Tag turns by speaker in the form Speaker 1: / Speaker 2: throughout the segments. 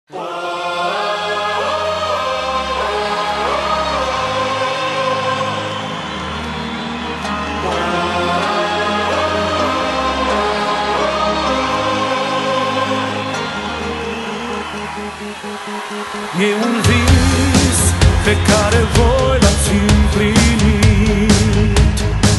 Speaker 1: E un vis pe care voi l-ați împlinit.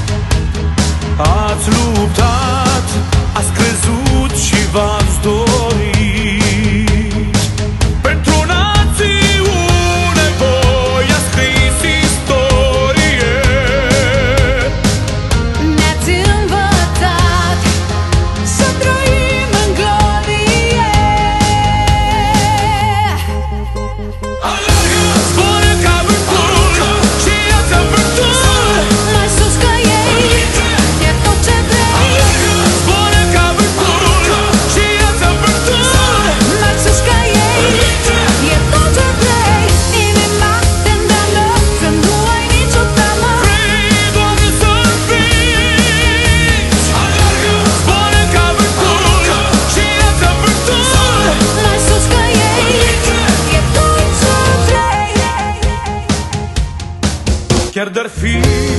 Speaker 1: Ați luptat, ați crezut și v-ați dorit. Pentru națiune voi ați scris istorie.
Speaker 2: Ne-ați învățat să trăim în glorie.
Speaker 1: Zboară ca vântul și ia-ți avântul.
Speaker 2: Mai sus ca ei, e tot ce vrei.
Speaker 1: Zboară ca vântul și ia-ți avântul.
Speaker 2: Mai sus ca ei, e tot ce vrei. Inima te îndeamnă să nu ai nicio teamă.
Speaker 1: Vrei doar să învingi. Zboară ca vântul și ia-ți avântul.
Speaker 2: Mai sus ca ei, e tot ce vrei.
Speaker 1: Chiar dar fi